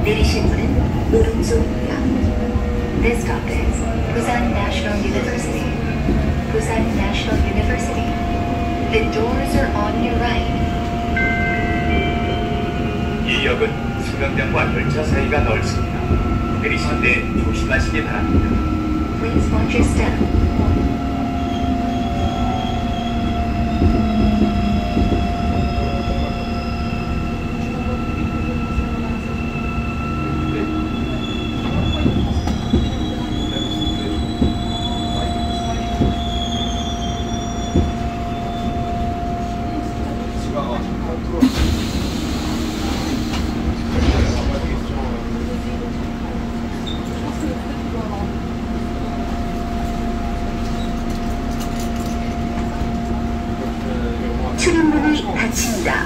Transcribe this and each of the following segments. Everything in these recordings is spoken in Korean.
내리실 문은 오른쪽입니다. This stop is Busan National University. Busan National University. The doors are on your right. 이 역은 승강장과 열차 사이가 넓습니다. 내리실 때 조심하시기 바랍니다. Please watch your step. 출입문이 닫힙니다.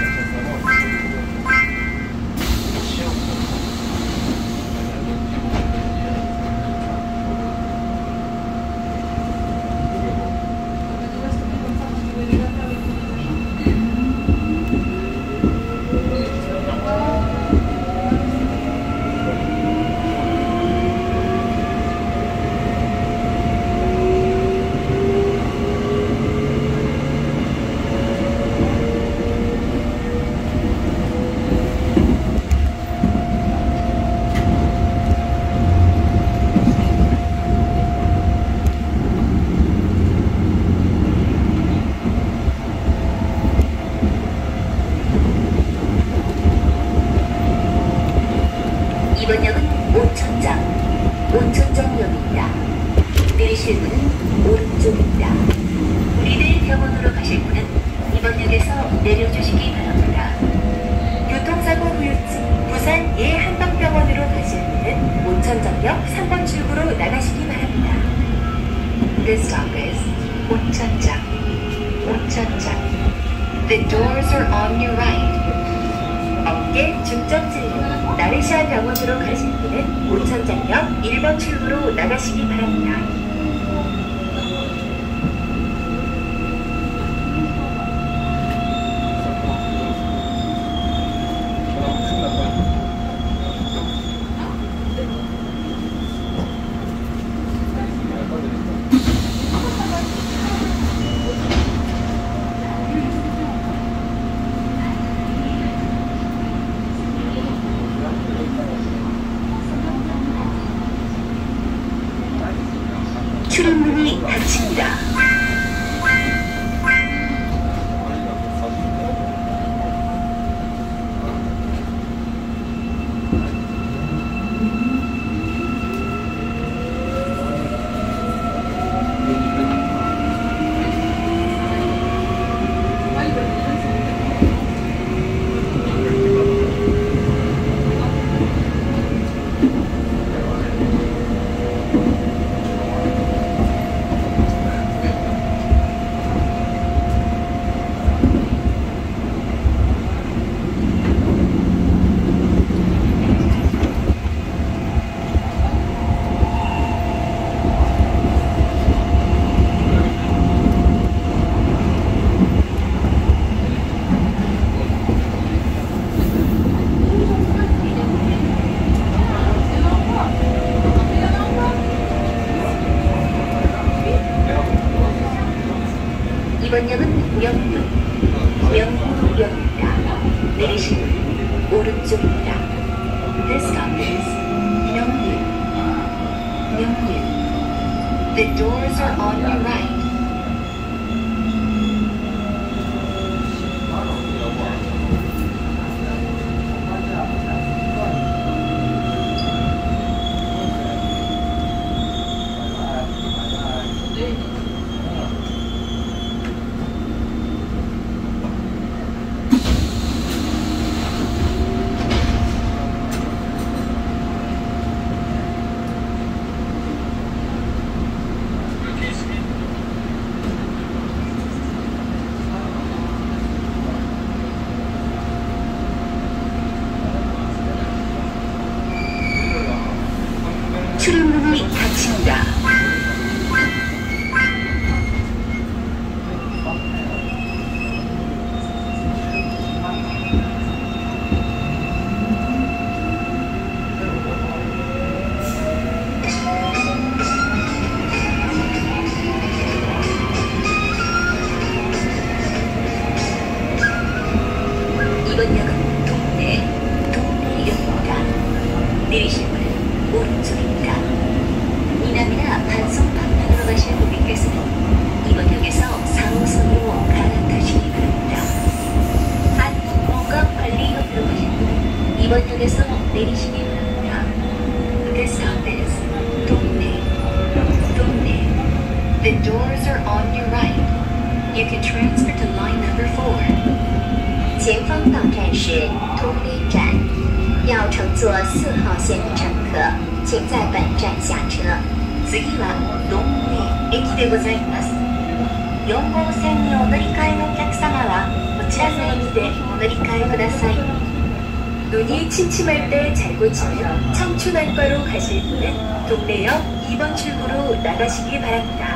이번 역은 온천정역입니다. 내리실 문은 오른쪽입니다. 리들 병원으로 가실 분은 이번 역에서 내려주시기 바랍니다. 교통사고 후유증 부산 예한방병원으로 가실 분은 온천정역 3번 출구로 나가시기 바랍니다. This stop is 온천장. The doors are on your right. 어깨 중점 진료 나르샤 병원으로 가실 분은 온천장역 1번 출구로 나가시기 바랍니다. 출입문이 닫힙니다. 이번 역은 명문역입니다. 내리실 문은 오른쪽입니다. This stop is 명문. The doors are on your right. 이번 역은 동래역입니다. 내리실 문은 오른쪽입니다. 미남이나 반송 방면으로 가실 고객께서는 이번 역에서 4호선으로 갈아타시기 바랍니다. 한국건강관리협회로 가실 분은 이번 역에서 내리시기 바랍니다. This stop is 동래. The doors are on your right. You can transfer to line number 4. 前方到站是东内站，要乘坐4号线的乘客，请在本站下车。次は東根駅でございます。4号線にお乗り換えのお客様はこちらの駅でお乗り換えください。 눈이 침침할 때 잘 고치면 청춘안과로 가실 분은 동래역 2번 출구로 나가시기 바랍니다.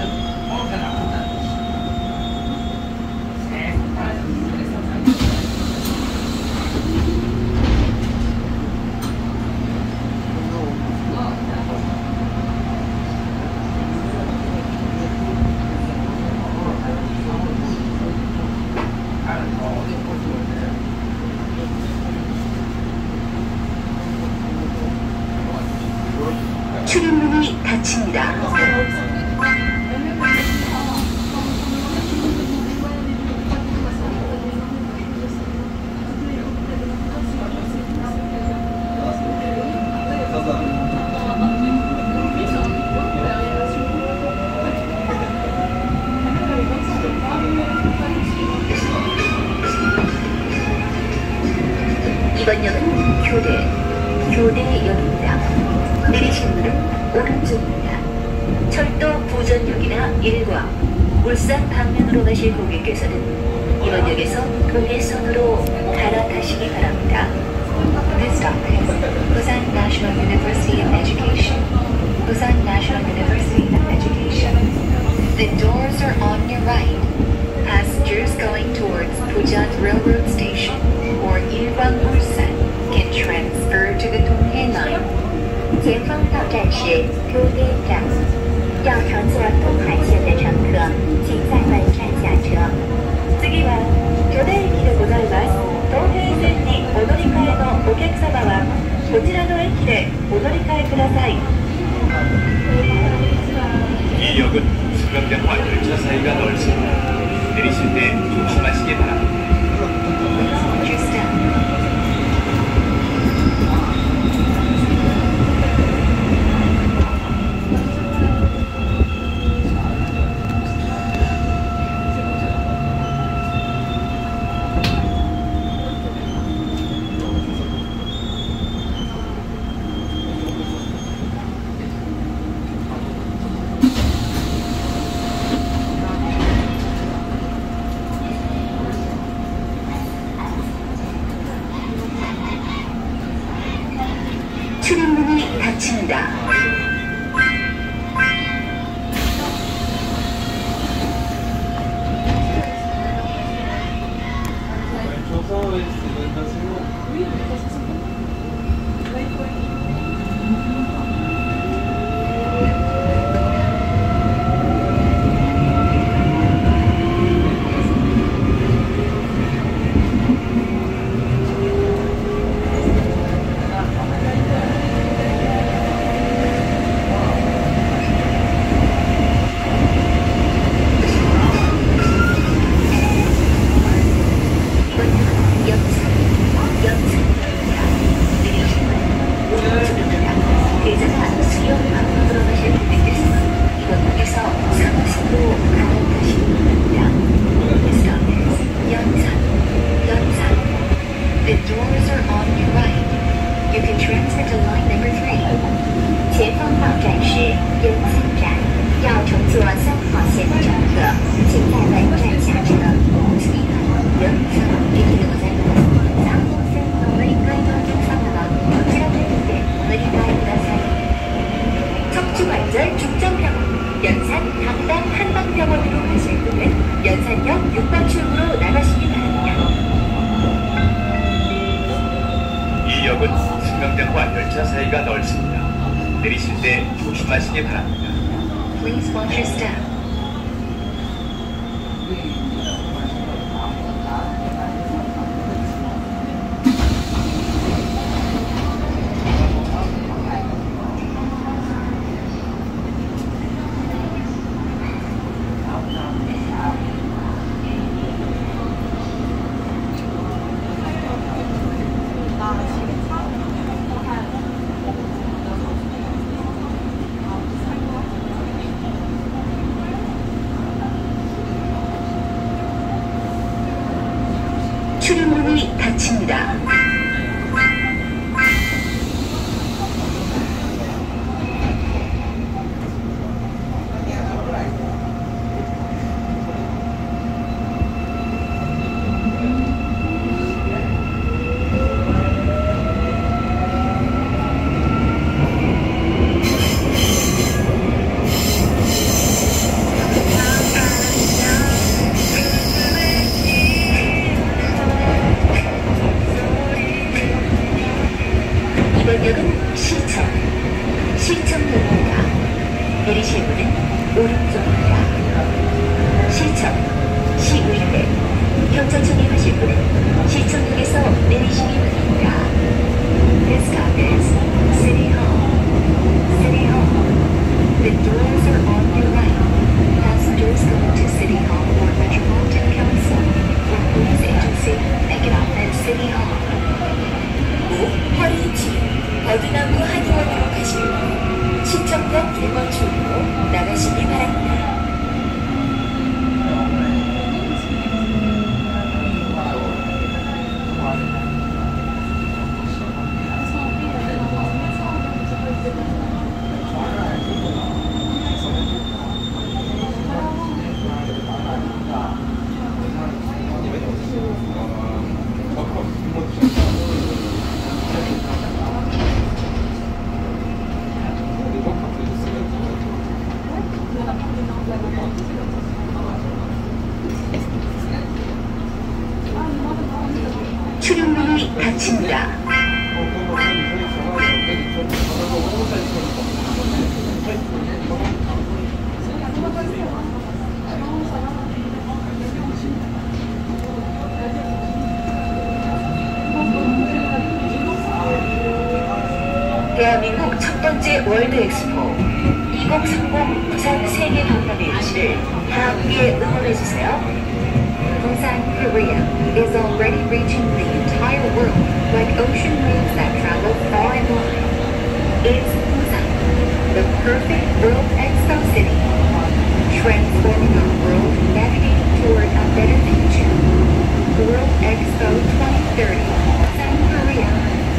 출입문이 닫힙니다. 이번 역은 교대역입니다. 내리실 문은 오른쪽입니다. 철도 부전역이나 일광, 울산 방면으로 가실 고객께서는 이번 역에서 동해선으로 갈아타시기 바랍니다. This stop is Busan National University of Education. Busan National University of Education. The doors are on your right. Passengers going towards Busan Railroad Station or Ilkwang Ulsan can transfer to the Donghae Line. 前方到站是都内站，要乘坐东海线的乘客，请在本站下车。次は巨大駅でございます。東平線にお乗り換えのお客様はこちらの駅でお乗り換えください。 이 역은 수변변과 열차 사이가 넓습니다. 내리실 때 조심하시기 바랍니다. Watch your step. 출입문이 닫힙니다. The doors are on your right. You can transfer to line number 3. 前方到站是永庆站，要乘坐3号线的乘客，请在本站下车。次は永庆駅でございます。3号線のお乗り換えのお客様はこちらの駅でお乗り換えください。 척추관절 중점병원, 연산 강당 한방병원으로 가실 분은 연산역 6번 출구로 나가시기 바랍니다. 이 역은 수변변과 열차 사이가 넓습니다. 내리실 때 조심하시기 바랍니다. Please watch your step. 출입문이 닫힙니다. 이번 역은 시청역입니다. 내리실 문은 오른쪽입니다. 시의회, 경찰청에 가실 분은 시청역에서 내리시기 바랍니다. This stop is City Hall. City Hall. The doors are on your right. Passengers going to City Hall or Metropolitan Council or Police Agency, make it off at City Hall. 허리지 버드나무 한의원으로 가실 분 시청역 1번 출구로 나가시기 바랍니다. 출입문이 닫힙니다. 대한민국 첫 번째 월드 엑스포 2030 부산 세계 박람회 유치를 다 함께 응원해주세요. Busan, Korea is already reaching the entire world like ocean waves that travel far and wide. It's Busan, the perfect World Expo city, transforming our world, navigating toward a better future. World Expo 2030, Busan, Korea.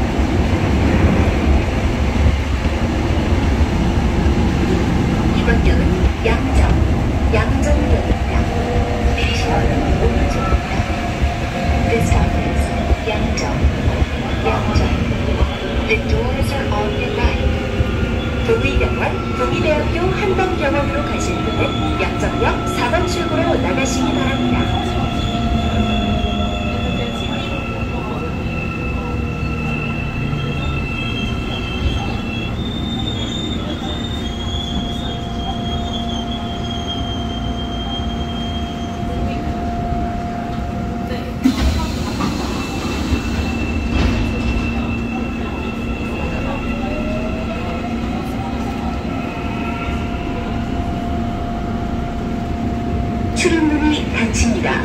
이번 역은 양정역입니다. 내리시는 오른쪽입니다. This stop is 양정. The doors are on your right. 동의병원, 동의대학교 한방병원으로 가실 분은 양정역 4번 출구로 나가시기 바랍니다. 출입문이 닫힙니다.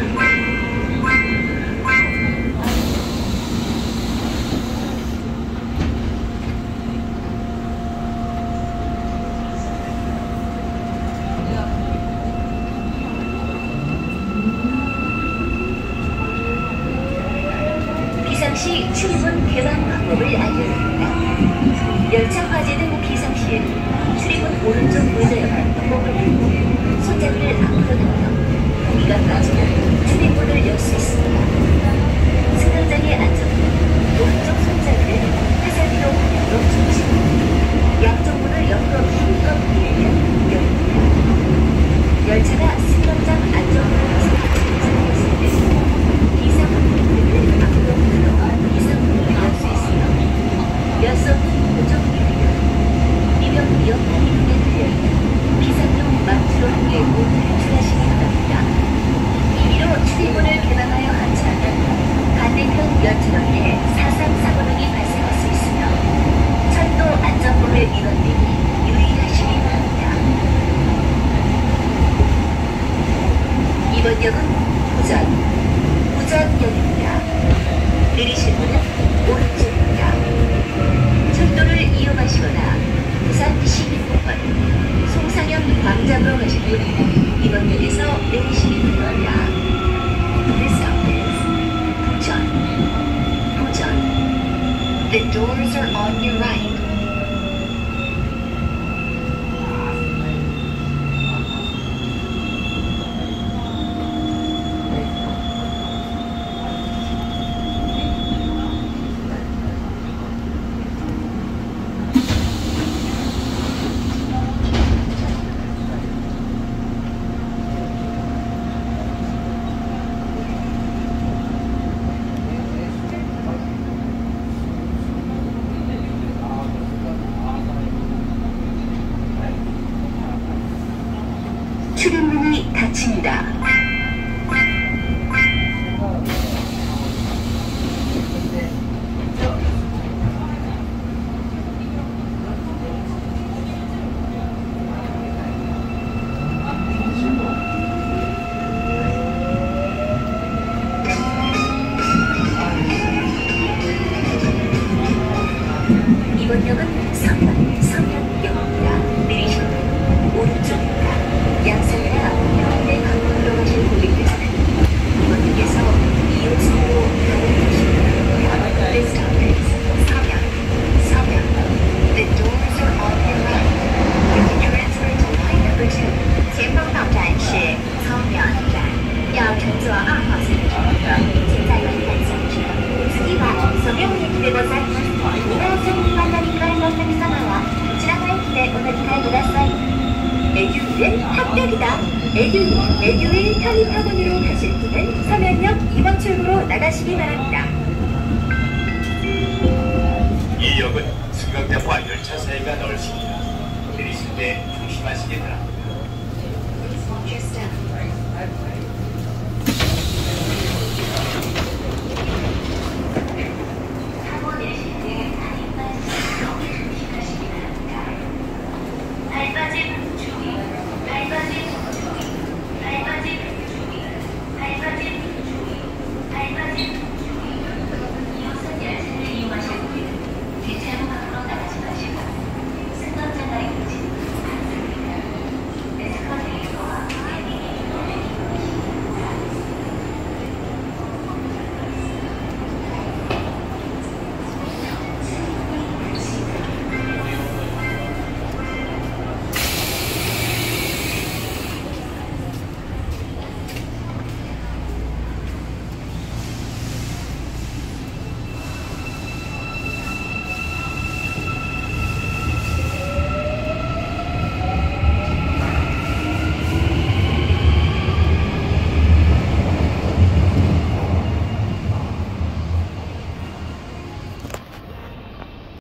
비상시 출입문 개방 방법을 알려드립니다. 열차 화재등 비상시에는 출입문 오른쪽 의자역을 목을 들고 손잡이를 앞으로 당겨 고기가 빠지면 출입문을 열 수 있습니다. 승강장에 앉아서 오른쪽 손잡이를 화살표로 방향으로 주시고 양쪽 문을 옆으로 힘껏 밀면 열립니다. 열차가 승강장 안쪽으로 진입했을 때 비상 문을 앞으로 들어 비상 문을 열 수 있으며 열 수 없는 고정 이명 옆 이동에 들려있는 비상용 망치로 통해 문을 탈출하시기 바랍니다. 임의로 출입문을 개방하여 하차하면 반대편 열차역에 사상 사고 등이 발생할 수 있으며 철도 안전법을 위반되니 유의하시기 바랍니다. 이번 역은 부전역입니다. 내리실 문은 오른쪽입니다. 철도를 이용하시거나 부산 시민공원, 송상현 광장으로 가실 분은 이번 역에서 내리시기 바랍니다. This stop is 부전. doors are on your right. 출입문이 닫힙니다. 이번 역은 서면역입니다. 내리실 문 오른쪽입니다. 양산이나 현대 방면으로 가실 고객께서는 이번 역에서 2호선으로 가입하십니다. This stop is 서면. The doors are on your right. You can transfer to line number 2. 前方到站是操면站，要乘坐2号线的乘客，请在本站下车。次は서면駅でございます。2号線に渡り換えのお客様はこちらの駅でお乗り換えください。에듀윌 합격이다. 에듀윌 편입학원으로 가실 분은 서면역 2번 출구로 나가시기 바랍니다. 이 역은 승강장과 열차 사이가 넓습니다. 내리실 때 조심하시기 바랍니다. Just